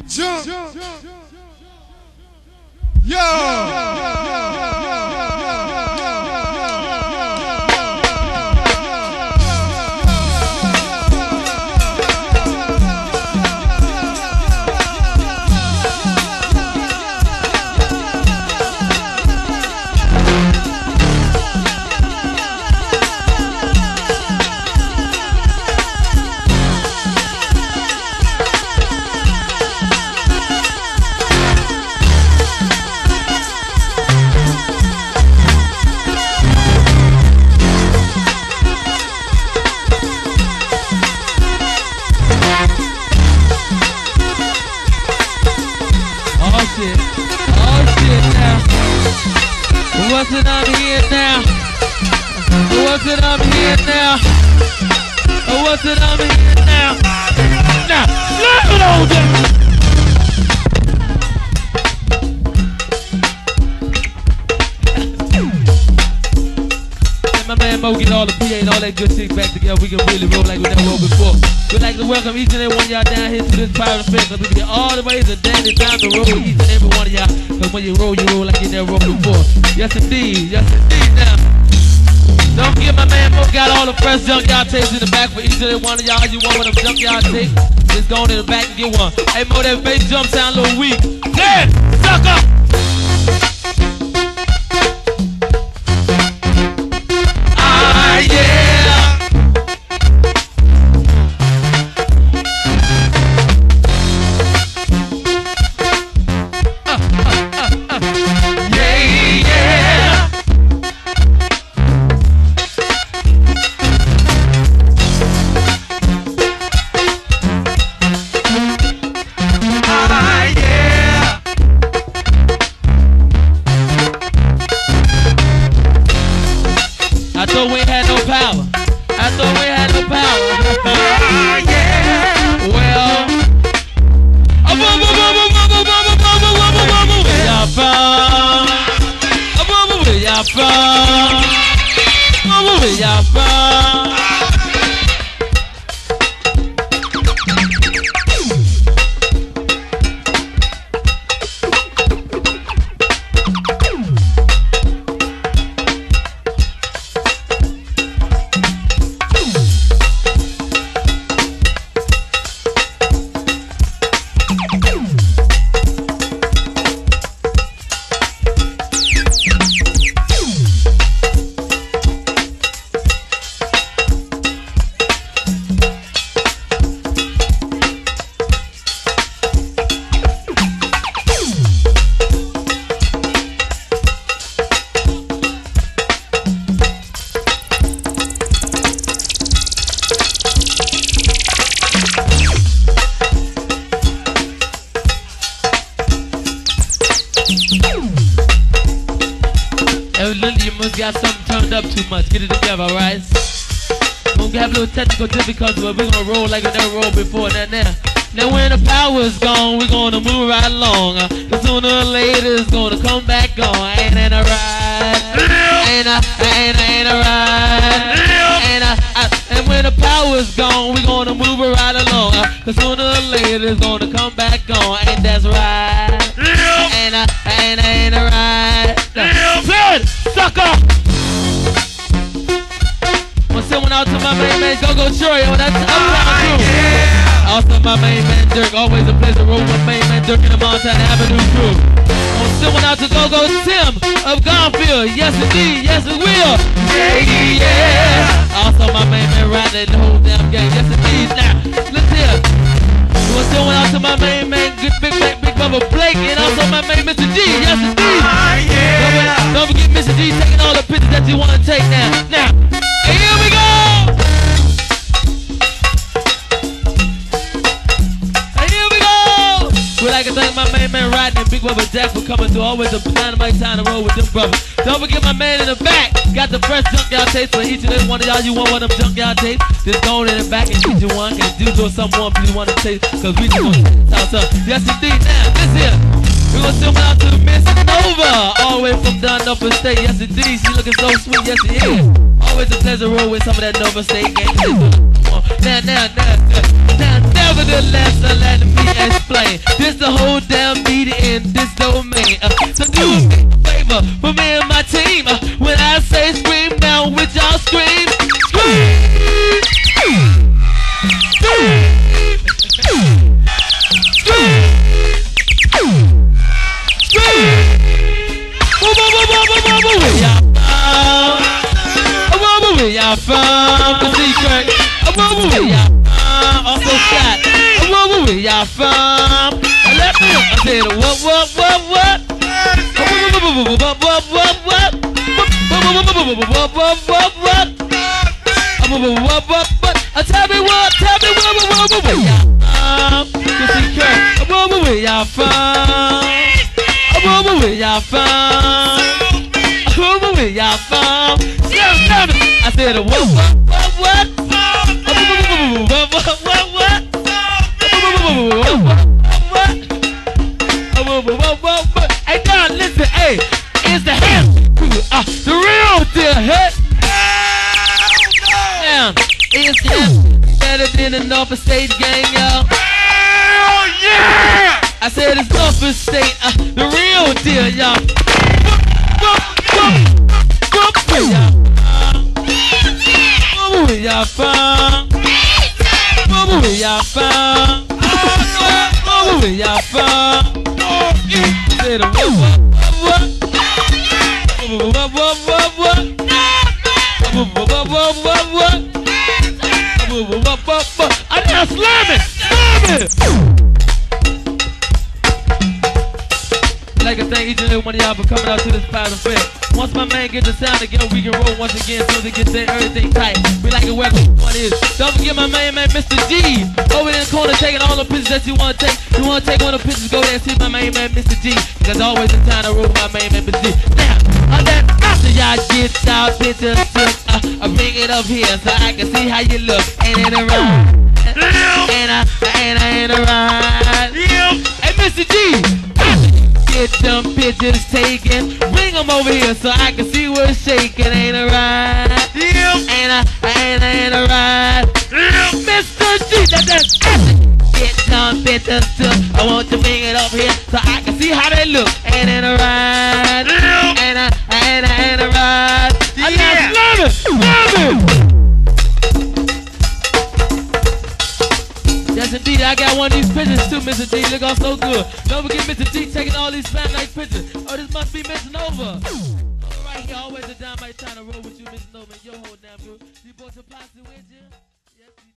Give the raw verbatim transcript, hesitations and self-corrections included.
Jump. Yo. What's it I'm here now? What's it I'm here now? What's it I'm here now? Now, let it on them. My man Mo get all the P A and all that good shit back together. We can really roll like we never rolled before. We'd like to welcome each and every one of y'all down here to this private event. Cause we get all the ways and dandy time to roll each and every one of y'all. Cause when you roll, you roll like you never rolled before. Yes indeed, yes indeed now. Don't forget my man Mo got all the fresh junk y'all tapes in the back for each and every one of y'all. You want one of them junk y'all tapes? Just go in the back and get one. Hey Mo, that bass jump sound a little weak. Yeah, sucker! Got something turned up too much. Get it together, alright? We're gonna have a little technical difficulty, but we're gonna roll like we never rolled before. Now, now, now when the power's gone, we're gonna move right along. Uh, Cause sooner or later it's gonna come back on. Ain't that alright? Ain't I, ain't I, ain't alright? Ain't I, I, and when the power's gone, we're gonna move it right along. Uh, Cause sooner or later it's gonna come back on. Ain't that right? Ain't I, ain't I, ain't alright? Good, sucker! Send one out to my main man, Go Go Troy on that uptown crew. Yeah. Also my main man Dirk, always a pleasure roll with main man Dirk in the Montana Avenue crew. I'll send one out to Go Go Tim of Garfield. Yes indeed, yes it will. Yeah, yeah. Also my main man Rodney and the whole damn gang. Yes indeed. Now, let's hear. We'll send one out to my main man Good Big Black Big Bubba Blake and also my main Mister G. Yes indeed. Uh, yeah. Don't forget Mister G taking all the pictures that you want to take now. Now. Here we go! Here we go! We'd like to thank my main man Rodney and Big Bubba Jack for coming through. Always a dynamite time to roll with them brothers. Don't forget my man in the back. Got the fresh junkyard tapes for each and every one of y'all. You want one of them junkyard tapes? Just go in the back and get you one. And do do something more if you want to taste. Cause we just want to talk up. Yes indeed. Now, this here. We're gonna send out to Miss Nova, all the way from down Upper State. Yes indeed, she looking so sweet, yes she is. Always a pleasure roll with some of that Nova State gang. Now, now, now, now, now, nevertheless, let me explain. This the whole damn meeting in this domain. Uh, so do me a favor for me and my team. Uh, when I say scream, now with y'all scream. Scream! Scream! Where y'all from? The secret. Where y'all from? Also fat. Where y'all from? Let me know. I said what, what, what, what? What, what, what, what? What, what, what, what? What, what, what? Tell me what, tell me what, what, what, where y'all from? The secret. Where y'all from? Where y'all from? Where y'all from? I said what, what, what, what? What, what, what, what? What, what, what, what? Hey, now listen, hey, it's the hand, uh, the real deal, hey. Now, it's him, better than the Norfolk State gang, y'all. Hell yeah! I said it's Norfolk State, uh, the real deal, y'all. Where y'all from? Where y'all from? Where y'all from? Say the what, what, what? What, what, what, what? What, what, what, what, what? What, what, what, what? I done slam it! Slam it! Like I thank each and every one of y'all for coming out to this powder fair. Once my man gets the sound again, we can roll once again so they get that everything tight. We like it where the one is. Don't forget my main man, Mister G. Over in the corner taking all the pictures that you want to take. You want to take one of the pictures, go there and see my main man, Mister G. Because always in time to roll my main man, Mister G. Now, on that after y'all get y'all pictures took, uh, I bring it up here so I can see how you look. Ain't it right? Ain't I, ain't I, ain't it right? Hey, Mister G. Get them pictures taken, bring them over here so I can see what's shaking. Ain't it right? Yep. Ain't I, ain't I, ain't it right? Yep. Mister G, that, that's get them pictures too. I want you to bring it over here so I can see how they look. Ain't it right? Yep. Ain't I, ain't I, ain't it right? Yeah. I just love it, love it. Yes, indeed, I got one of these pictures too, Mister G. Look all so good. Don't forget Mister G taking all these fat nice pictures. Oh, this must be Miss Nova. All right here, always a dynamite trying to roll with you, Miss Nova. Your whole damn group. You brought your posse with you?